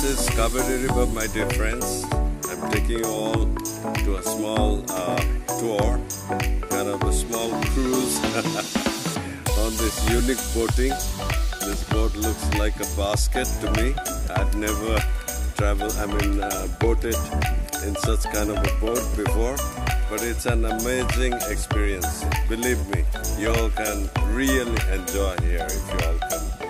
This is Kavery River, my dear friends. I'm taking you all to a small tour, kind of a small cruise on this unique boating. This boat looks like a basket to me. I've never boated in such kind of a boat before, but it's an amazing experience. Believe me, you all can really enjoy here if you all come here.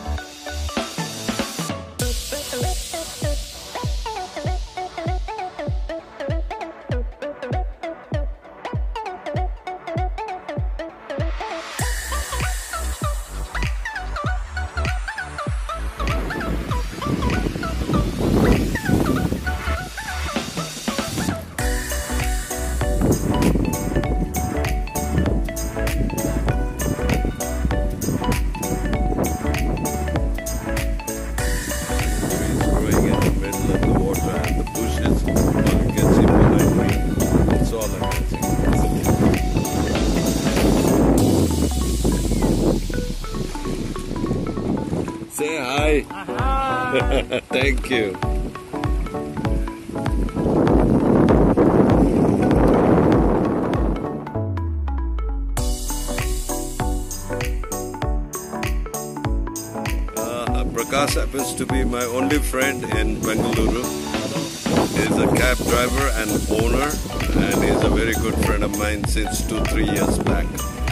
Say hi. Hi. Thank you. Prakash happens to be my only friend in Bengaluru. He's a cab driver and owner, and he's a very good friend of mine since 2-3 years back.